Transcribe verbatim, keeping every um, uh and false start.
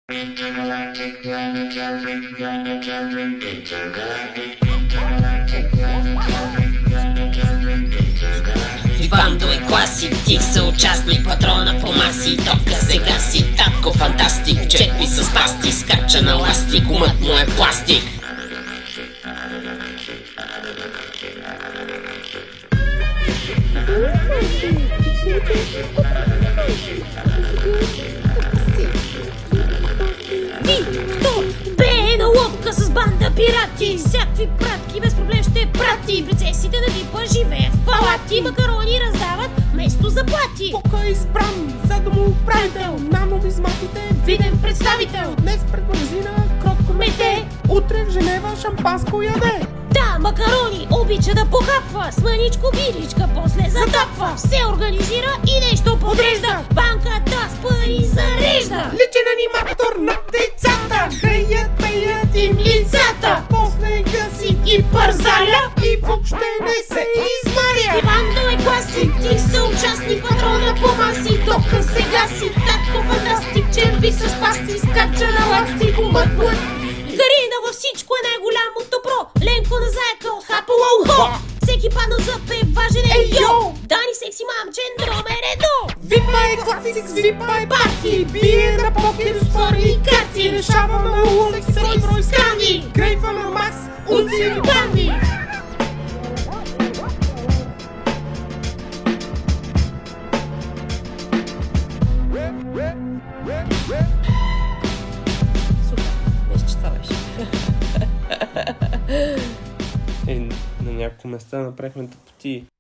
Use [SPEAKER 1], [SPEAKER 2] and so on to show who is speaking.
[SPEAKER 1] Бандо е класик, ти съучастник, патрона по маси, топка сега си, татко фантастик, чепи с пасти, скача на ластик, умът му е пластик.
[SPEAKER 2] Ви, кто? Бе на лодка с банда пирати, всякакви пратки без проблем ще прати. Принцесите на Випа живеят в палати, макарони раздават вместо заплати.
[SPEAKER 3] Фока е избран за домоуправител на нумизматите,
[SPEAKER 2] Виден представител,
[SPEAKER 3] днес пред магазина кротко мете, утре в Женева шампанско яде.
[SPEAKER 2] да, макарони обича да похапва, с мъничко биричка после затапва. Все организира и нещо подрежда, банката с пари зарежда.
[SPEAKER 3] Личен аниматор на децата, греят, пеят им лицата, после гаси и парзаля и въобще не се измаря.
[SPEAKER 2] Бандо е класик, ти съучастник, патрона по маси, топка сега си, татко фантастик, черви с пасти, скача на ластик, умът му е. Гарина във всичко е най-голямото про, Ленко на заека от Хапало ухо. Всеки паднал за пеп, важен е йо, Дани секси мамчен, номер едно.
[SPEAKER 3] Випа е класик, с Випа е парти, бие на покер с твори карти, решава на улик сребро и скани, грейфа на Макс, унци и банди.
[SPEAKER 4] Е, на няколко места направихме тъпоти.